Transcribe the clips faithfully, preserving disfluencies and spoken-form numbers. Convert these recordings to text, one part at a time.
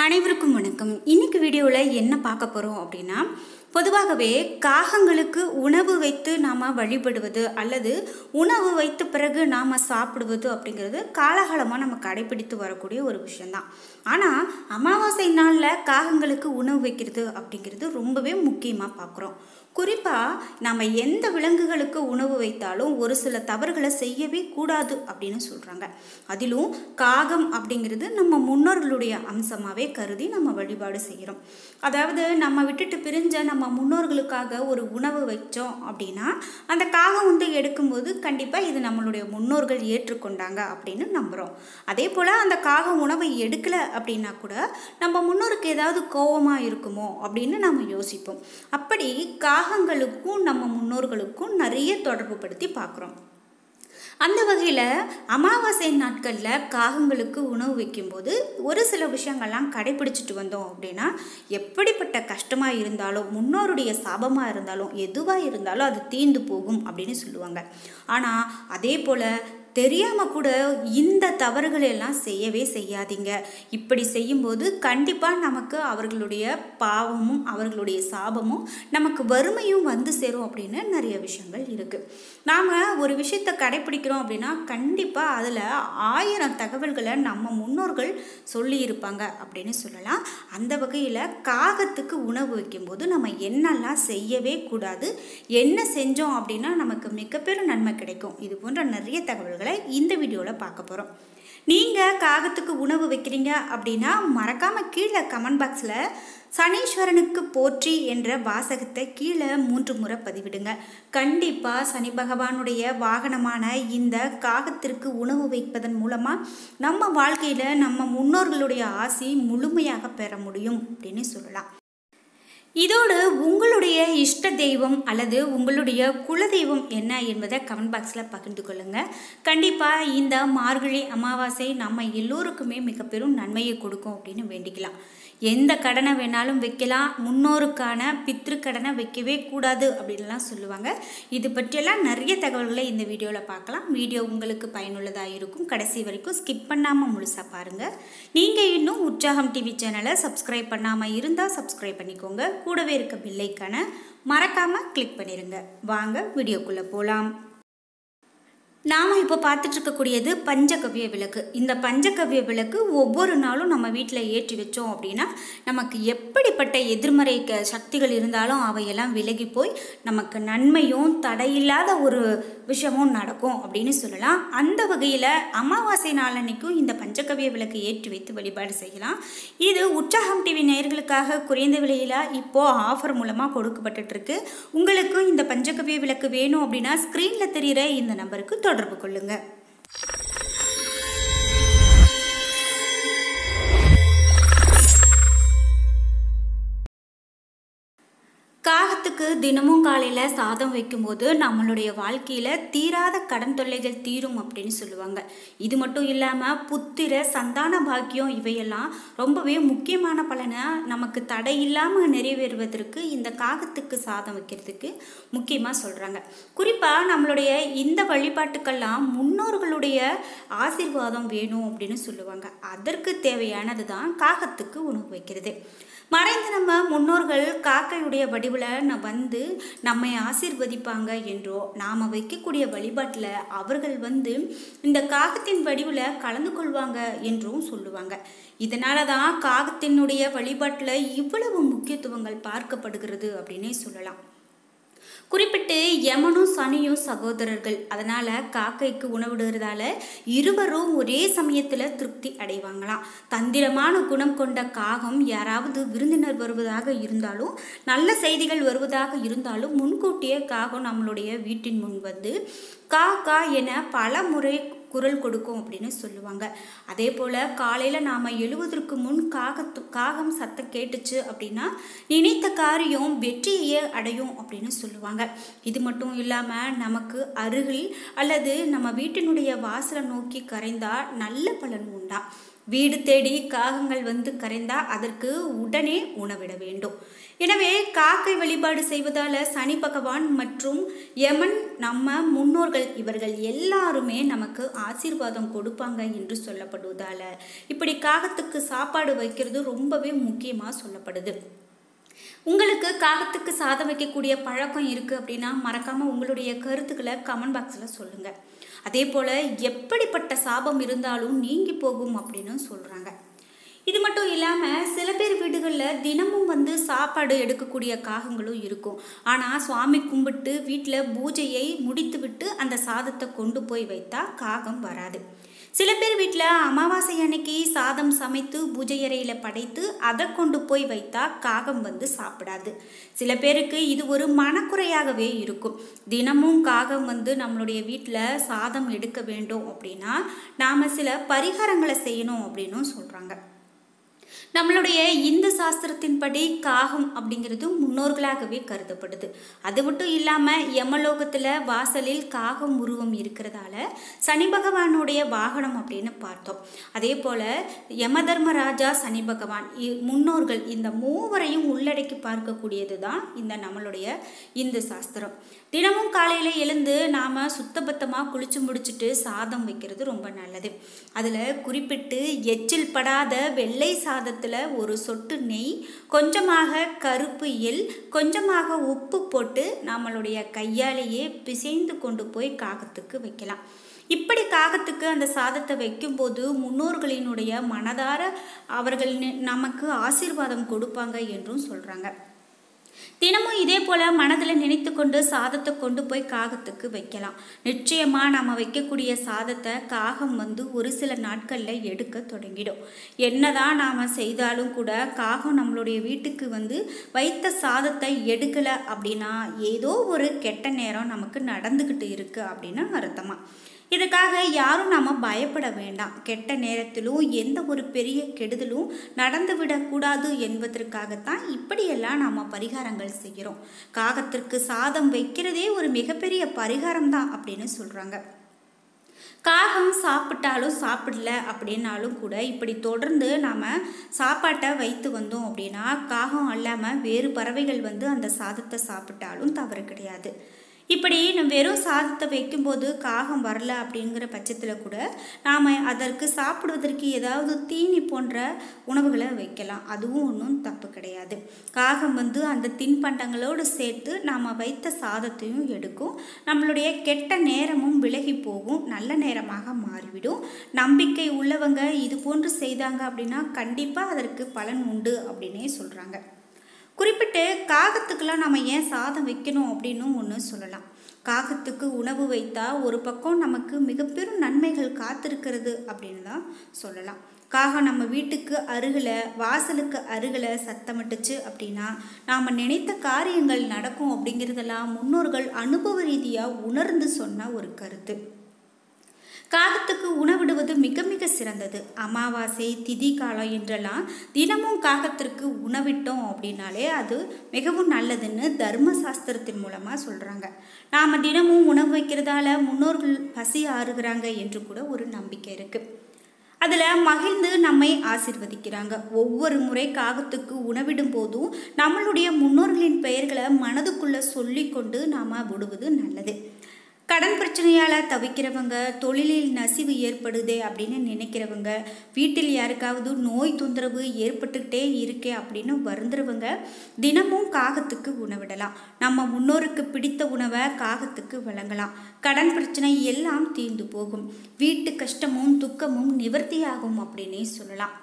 அனைவருக்கும் வணக்கம். இன்னைக்கு வீடியோவில் என்ன பார்க்க போகிறோம் அப்படின்னா, பொதுவாகவே காகங்களுக்கு உணவு வைத்து நாம் வழிபடுவது அல்லது உணவு வைத்த பிறகு நாம் சாப்பிடுவது அப்படிங்கிறது காலகாலமாக நம்ம கடைபிடித்து வரக்கூடிய ஒரு விஷயந்தான். ஆனால் அமாவாசை நாளில் காகங்களுக்கு உணவு வைக்கிறது அப்படிங்கிறது ரொம்பவே முக்கியமாக பார்க்குறோம். குறிப்பாக நம்ம எந்த விலங்குகளுக்கு உணவு வைத்தாலும் ஒரு சில தவறுகளை செய்யவே கூடாது அப்படின்னு சொல்கிறாங்க. அதிலும் காகம் அப்படிங்கிறது நம்ம முன்னோர்களுடைய அம்சமாகவே கருதி நம்ம வழிபாடு செய்கிறோம். அதாவது நம்ம விட்டுட்டு பிரிஞ்ச நம்ம முன்னோர்களுக்காக ஒரு உணவு வச்சோம் அப்படின்னா அந்த காகம் வந்து எடுக்கும்போது கண்டிப்பாக இது நம்மளுடைய முன்னோர்கள் ஏற்றுக்கொண்டாங்க அப்படின்னு நம்புகிறோம். அதே போல் அந்த காகம் உணவை எடுக்கலை அப்படின்னா கூட நம்ம முன்னோருக்கு ஏதாவது கோபமாக இருக்குமோ அப்படின்னு நம்ம யோசிப்போம். அப்படி காகங்களுக்கும் நம்ம முன்னோர்களுக்கும் நிறைய தொடர்பு படுத்தி பார்க்குறோம். அந்த வகையில் அமாவாசை நாட்களில் காகங்களுக்கு உணவு வைக்கும்போது ஒரு சில விஷயங்கள்லாம் கடைபிடிச்சிட்டு வந்தோம் அப்படின்னா எப்படிப்பட்ட கஷ்டமாக இருந்தாலும் முன்னோருடைய சாபமாக இருந்தாலும் எதுவாக இருந்தாலும் அது தீர்ந்து போகும் அப்படின்னு சொல்லுவாங்க. ஆனால் அதே போல் தெரியாமல் கூட இந்த தவறுகளெல்லாம் செய்யவே செய்யாதீங்க. இப்படி செய்யும்போது கண்டிப்பாக நமக்கு அவர்களுடைய பாவமும் அவர்களுடைய சாபமும் நமக்கு வறுமையும் வந்து சேரும் அப்படின்னு நிறைய விஷயங்கள் இருக்குது. நாம் ஒரு விஷயத்தை கடைப்பிடிக்கிறோம் அப்படின்னா கண்டிப்பாக அதில் ஆயிரம் தகவல்களை நம்ம முன்னோர்கள் சொல்லியிருப்பாங்க அப்படின்னு சொல்லலாம். அந்த வகையில் காகத்துக்கு உணவு வைக்கும்போது நம்ம என்னெல்லாம் செய்யவே கூடாது, என்ன செஞ்சோம் அப்படின்னா நமக்கு மிகப்பெரும் நன்மை கிடைக்கும், இது போன்ற நிறைய தகவல்கள் இந்த வீடியோவில் பார்க்க போகிறோம். நீங்கள் காகத்துக்கு உணவு வைக்கிறீங்க அப்படின்னா மறக்காமல் கீழே கமெண்ட் பாக்ஸில் சனீஸ்வரனுக்கு போற்றி என்ற வாசகத்தை கீழே மூன்று முறை பதிவிடுங்க. கண்டிப்பாக சனி பகவானுடைய வாகனமான இந்த காகத்திற்கு உணவு வைப்பதன் மூலமாக நம்ம வாழ்க்கையில் நம்ம முன்னோர்களுடைய ஆசி முழுமையாக பெற முடியும் அப்படின்னு சொல்லலாம். இதோடு உங்களுடைய இஷ்ட தெய்வம் அல்லது உங்களுடைய குலதெய்வம் என்ன என்பதை கமெண்ட் பாக்ஸில் பகிர்ந்து கொள்ளுங்கள். கண்டிப்பாக இந்த மார்கழி அமாவாசை நம்ம எல்லோருக்குமே மிக பெரும் நன்மையை கொடுக்கும் அப்படின்னு வேண்டிக்கலாம். எந்த கடனை வேணாலும் வைக்கலாம், முன்னோருக்கான பித்ரு கடனை வைக்கவே கூடாது அப்படின்லாம் சொல்லுவாங்க. இது பற்றியெல்லாம் நிறைய தகவல்களை இந்த வீடியோவில் பார்க்கலாம். வீடியோ உங்களுக்கு பயனுள்ளதாக இருக்கும். கடைசி வரைக்கும் ஸ்கிப் பண்ணாமல் முழுசாக பாருங்கள். நீங்கள் இன்னும் உற்சாகம் டிவி சேனலை சப்ஸ்கிரைப் பண்ணாமல் இருந்தால் சப்ஸ்கிரைப் பண்ணிக்கோங்க. கூடவே இருக்க பெல் ஐகானை மறக்காமல் கிளிக் பண்ணிடுங்க. வாங்க வீடியோக்குள்ளே போகலாம். நாம் இப்போ பார்த்துட்டு இருக்கக்கூடியது பஞ்சகவ்ய விளக்கு. இந்த பஞ்சகவ்ய விளக்கு ஒவ்வொரு நாளும் நம்ம வீட்டில் ஏற்றி வச்சோம் அப்படின்னா நமக்கு எப்படிப்பட்ட எதிர்மறை க சக்திகள் இருந்தாலும் அவையெல்லாம் விலகி போய் நமக்கு நன்மையும் தடையில்லாத ஒரு விஷயமும் நடக்கும் அப்படின்னு சொல்லலாம். அந்த வகையில் அமாவாசை நாளன்னைக்கும் இந்த பஞ்சகவ்ய விளக்கு ஏற்றி வைத்து வழிபாடு செய்யலாம். இது உற்சாகம் டிவி நேயர்களுக்காக குறைந்த விலையில் இப்போது ஆஃபர் மூலமாக கொடுக்கப்பட்டுருக்கு. உங்களுக்கும் இந்த பஞ்சகவ்ய விளக்கு வேணும் அப்படின்னா ஸ்க்ரீனில் தெரிகிற இந்த நம்பருக்கு தொடர்பு கொள்ளுங்க. காகத்துக்கு தினமும் காலையில் சாதம் வைக்கும்போது நம்மளுடைய வாழ்க்கையில் தீராத கடன் தொல்லைகள் தீரும் அப்படின்னு சொல்லுவாங்க. இது மட்டும் இல்லாமல் புத்திர சந்தான பாக்கியம் இவையெல்லாம் ரொம்பவே முக்கியமான பலனை நமக்கு தடை இல்லாமல் நிறைவேறுவதற்கு இந்த காகத்துக்கு சாதம் வைக்கிறதுக்கு முக்கியமாக சொல்கிறாங்க. குறிப்பாக நம்மளுடைய இந்த வழிபாட்டுக்கெல்லாம் முன்னோர்களுடைய ஆசீர்வாதம் வேணும் அப்படின்னு சொல்லுவாங்க. அதற்கு தேவையானது தான் காகத்துக்கு உணவு வைக்கிறது. மறைந்த நம்ம முன்னோர்கள் காக்கையுடைய வடிவில் வந்து நம்மை ஆசீர்வதிப்பாங்க என்றோ நாம் வைக்கக்கூடிய வழிபாட்டில் அவர்கள் வந்து இந்த காகத்தின் வடிவில் கலந்து கொள்வாங்க என்றும் சொல்லுவாங்க. இதனால தான் காகத்தினுடைய வழிபாட்டில் இவ்வளவு முக்கியத்துவங்கள் பார்க்கப்படுகிறது அப்படின்னே சொல்லலாம். குறிப்பிட்டு யமனும் சனியும் சகோதரர்கள், அதனால் காக்கைக்கு உணவிடுறதால இருவரும் ஒரே சமயத்தில் திருப்தி அடைவாங்களாம். தந்திரமான குணம் கொண்ட காகம் யாராவது விருந்தினர் வருவதாக இருந்தாலும் நல்ல செய்திகள் வருவதாக இருந்தாலும் முன்கூட்டியே காகம் நம்மளுடைய வீட்டின் முன் வந்து கா கா என பல முறை குரல் கொடுக்கும் அப்படின்னு சொல்லுவாங்க. அதே போல் காலையில் நாம் எழுவதற்கு முன் காகத்து காகம் சத்தம் கேட்டுச்சு அப்படின்னா நினைத்த காரியம் வெற்றியே அடையும் அப்படின்னு சொல்லுவாங்க. இது மட்டும் இல்லாமல் நமக்கு அருகில் அல்லது நம்ம வீட்டினுடைய வாசலை நோக்கி கரைந்தால் நல்ல பலன் உண்டா. வீடு தேடி காகங்கள் வந்து கரைந்தால் அதற்கு உடனே உணவிட வேண்டும். எனவே காக்கை வழிபாடு செய்வதால் சனி பகவான் மற்றும் யமன் நம்ம முன்னோர்கள் இவர்கள் எல்லாருமே நமக்கு ஆசீர்வாதம் கொடுப்பாங்க என்று சொல்லப்படுவதால் இப்படி காகத்துக்கு சாப்பாடு வைக்கிறது ரொம்பவே முக்கியமாக சொல்லப்படுது. உங்களுக்கு காகத்துக்கு சாதம் வைக்கக்கூடிய பழக்கம் இருக்குது அப்படின்னா மறக்காமல் உங்களுடைய கருத்துக்களை கமெண்ட் பாக்ஸில் சொல்லுங்கள். அதே போல் எப்படிப்பட்ட சாபம் இருந்தாலும் நீங்கி போகும் அப்படின்னு சொல்கிறாங்க. இது மட்டும் இல்லாமல் சில பேர் வீடுகளில் தினமும் வந்து சாப்பாடு எடுக்கக்கூடிய காகங்களும் இருக்கும். ஆனால் சுவாமி கும்பிட்டு வீட்டில் பூஜையை முடித்து விட்டு அந்த சாதத்தை கொண்டு போய் வைத்தா காகம் வராது. சில பேர் வீட்டில் அமாவாசை அன்னைக்கு சாதம் சமைத்து பூஜை அறையில் படைத்து அதை கொண்டு போய் வைத்தா காகம் வந்து சாப்பிடாது. சில பேருக்கு இது ஒரு மனக்குறையாகவே இருக்கும். தினமும் காகம் வந்து நம்மளுடைய வீட்டில் சாதம் எடுக்க வேண்டும் அப்படின்னா நாம் சில பரிகாரங்களை செய்யணும் அப்படின்னும் சொல்கிறாங்க. நம்மளுடைய இந்து சாஸ்திரத்தின்படி காகம் அப்படிங்கிறது முன்னோர்களாகவே கருதப்படுது. அது மட்டும் இல்லாமல் யமலோகத்தில் வாசலில் காகம் உருவம் இருக்கிறதால சனி பகவானுடைய வாகனம் அப்படின்னு பார்த்தோம். அதே போல் யமதர்மராஜா, சனி பகவான், முன்னோர்கள் இந்த மூவரையும் உள்ளடக்கி பார்க்கக்கூடியது தான் இந்த நம்மளுடைய இந்து சாஸ்திரம். தினமும் காலையில் எழுந்து நாம் சுத்தபத்தமாக குளிச்சு முடிச்சுட்டு சாதம் வைக்கிறது ரொம்ப நல்லது. அதில் குறிப்பிட்டு எச்சில் படாத வெள்ளை சாதத்தில் ஒரு சொட்டு நெய், கொஞ்சமாக கருப்பு எள், கொஞ்சமாக உப்பு போட்டு நம்மளுடைய கையாலேயே பிசைந்து கொண்டு போய் காகத்துக்கு வைக்கலாம். இப்படி காகத்துக்கு அந்த சாதத்தை வைக்கும்போது முன்னோர்களினுடைய மனதார அவர்கள் நமக்கு ஆசீர்வாதம் கொடுப்பாங்க என்றும் சொல்கிறாங்க. தினமும் இதே போல் மனதில் நினைத்து கொண்டு சாதத்தை கொண்டு போய் காகத்துக்கு வைக்கலாம். நிச்சயமாக நம்ம வைக்கக்கூடிய சாதத்தை காகம் வந்து ஒரு சில நாட்களில் எடுக்க தொடங்கிடும். என்னதான் நாம் செய்தாலும் கூட காகம் நம்மளுடைய வீட்டுக்கு வந்து வைத்த சாதத்தை எடுக்கலை அப்படின்னா ஏதோ ஒரு கெட்ட நேரம் நமக்கு நடந்துக்கிட்டு இருக்குது அப்படின்னு அர்த்தமா. இதுக்காக யாரும் நாம் பயப்பட வேண்டாம். கெட்ட நேரத்திலும் எந்த ஒரு பெரிய கெடுதலும் நடந்துவிடக்கூடாது என்பதற்காகத்தான் இப்படியெல்லாம் நாம் பரிகாரங்கள் செய்கிறோம். காகத்திற்கு சாதம் வைக்கிறதே ஒரு மிகப்பெரிய பரிகாரம் தான் அப்படின்னு சொல்கிறாங்க. காகம் சாப்பிட்டாலும் சாப்பிடல அப்படின்னாலும் கூட இப்படி தொடர்ந்து நாம் சாப்பாட்டை வைத்து வந்தோம் அப்படின்னா காகம் அல்லாமல் வேறு பறவைகள் வந்து அந்த சாதத்தை சாப்பிட்டாலும் தவறு கிடையாது. இப்படி நம்ம வெறும் சாதத்தை வைக்கும்போது காகம் வரல அப்படிங்கிற பட்சத்தில் கூட நாம் அதற்கு சாப்பிடுவதற்கு ஏதாவது தீனி போன்ற உணவுகளை வைக்கலாம். அதுவும் ஒன்றும் தப்பு கிடையாது. காகம் வந்து அந்த தின்பண்டங்களோடு சேர்த்து நாம் வைத்த சாதத்தையும் எடுக்கும். நம்மளுடைய கெட்ட நேரமும் விலகி போகும், நல்ல நேரமாக மாறிவிடும். நம்பிக்கை உள்ளவங்க இது போன்று செய்தாங்க அப்படின்னா கண்டிப்பாக அதற்கு பலன் உண்டு அப்படின்னே சொல்கிறாங்க. குறிப்பிட்டு காகத்துக்கெல்லாம் நம்ம ஏன் சாதம் வைக்கணும் அப்படின்னு ஒன்று சொல்லலாம். காகத்துக்கு உணவு வைத்தா ஒரு பக்கம் நமக்கு மிக பெரும் நன்மைகள் காத்திருக்கிறது அப்படின்னு தான் சொல்லலாம். காகம் நம்ம வீட்டுக்கு அருகில், வாசலுக்கு அருகில் சத்தமிட்டுச்சு அப்படின்னா நாம் நினைத்த காரியங்கள் நடக்கும் அப்படிங்கிறதெல்லாம் முன்னோர்கள் அனுபவ ரீதியாக உணர்ந்து சொன்ன ஒரு கருத்து. காகத்துக்கு உணவிடுவது மிக மிக சிறந்தது. அமாவாசை, திதி காலம் என்றெல்லாம் தினமும் காகத்திற்கு உணவிட்டோம் அப்படின்னாலே அது மிகவும் நல்லதுன்னு தர்ம சாஸ்திரத்தின் மூலமாக சொல்கிறாங்க. நாம் தினமும் உணவு வைக்கிறதால முன்னோர்கள் பசி ஆறுகிறாங்க என்று கூட ஒரு நம்பிக்கை இருக்குது. அதில் மகிழ்ந்து நம்மை ஆசீர்வதிக்கிறாங்க. ஒவ்வொரு முறை காகத்துக்கு உணவிடும் போதும் நம்மளுடைய முன்னோர்களின் பெயர்களை மனதுக்குள்ளே சொல்லி கொண்டு நாம் விடுவது நல்லது. கடன் பிரச்சனையால் தவிக்கிறவங்க, தொழிலில் நசிவு ஏற்படுதே அப்படின்னு நினைக்கிறவங்க, வீட்டில் யாருக்காவது நோய் தொந்தரவு ஏற்பட்டுக்கிட்டே இருக்கே அப்படின்னு வருந்துறவங்க தினமும் காகத்துக்கு உணவிடலாம். நம்ம முன்னோருக்கு பிடித்த உணவை காகத்துக்கு வழங்கலாம். கடன் பிரச்சனை எல்லாம் தீர்ந்து போகும். வீட்டு கஷ்டமும் துக்கமும் நிவர்த்தியாகும் அப்படின்னே சொல்லலாம்.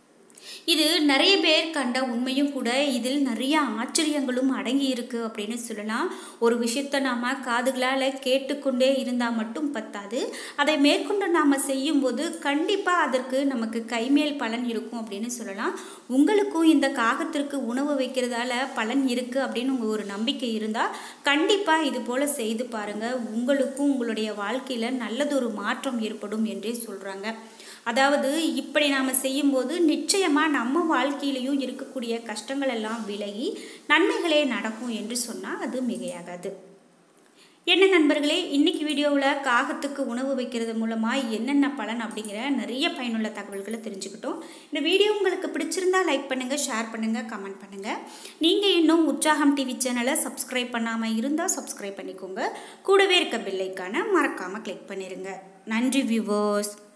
இது நிறைய பேர் கண்ட உண்மையும் கூட. இதில் நிறைய ஆச்சரியங்களும் அடங்கி இருக்கு அப்படின்னு சொல்லலாம். ஒரு விஷயத்தை நாம் காதுகளால் கேட்டுக்கொண்டே இருந்தால் மட்டும் பத்தாது, அதை மேற்கொண்டு நாம் செய்யும்போது கண்டிப்பாக அதற்கு நமக்கு கைமேல் பலன் இருக்கும் அப்படின்னு சொல்லலாம். உங்களுக்கும் இந்த காகத்திற்கு உணவு வைக்கிறதால பலன் இருக்குது அப்படின்னு உங்கள் ஒரு நம்பிக்கை இருந்தால் கண்டிப்பாக இது போல் செய்து பாருங்கள். உங்களுக்கும் உங்களுடைய வாழ்க்கையில் நல்லதொரு மாற்றம் ஏற்படும் என்றே சொல்கிறாங்க. அதாவது இப்படி நாம் செய்யும்போது நிச்சயமாக நம்ம வாழ்க்கையிலையும் இருக்கக்கூடிய கஷ்டங்கள் எல்லாம் விலகி நன்மைகளே நடக்கும் என்று சொன்னால் அது மிகையாகாது. என்ன நண்பர்களே, இன்னைக்கு வீடியோவில் காகத்துக்கு உணவு வைக்கிறது மூலமாக என்னென்ன பலன் அப்படிங்கிற நிறைய பயனுள்ள தகவல்களை தெரிஞ்சுக்கிட்டோம். இந்த வீடியோ உங்களுக்கு பிடிச்சிருந்தா லைக் பண்ணுங்கள், ஷேர் பண்ணுங்கள், கமெண்ட் பண்ணுங்கள். நீங்கள் இன்னும் உற்சாகம் டிவி சேனலை சப்ஸ்கிரைப் பண்ணாமல் இருந்தால் சப்ஸ்கிரைப் பண்ணிக்கோங்க. கூடவே இருக்க பெல் ஐக்கானை மறக்காமல் கிளிக் பண்ணிடுங்க. நன்றி வியூவர்ஸ்.